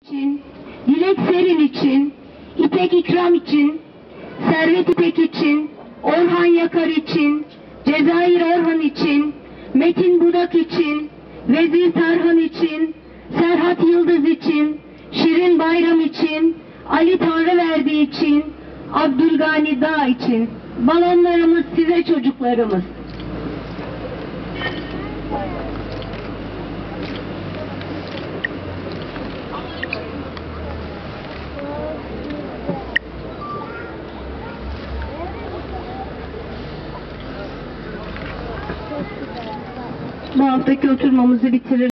için, Dilek Serin için, İpek İkram için, Servet İpek için, Orhan Yakar için, Cezayir Orhan için, Metin Budak için, Vezir Tarhan için, Serhat Yıldız için, Şirin Bayram için, Ali Tanrıverdi için, Abdülgani Dağ için. Balonlarımız size çocuklarımız. Bu haftaki oturmamızı bitirir.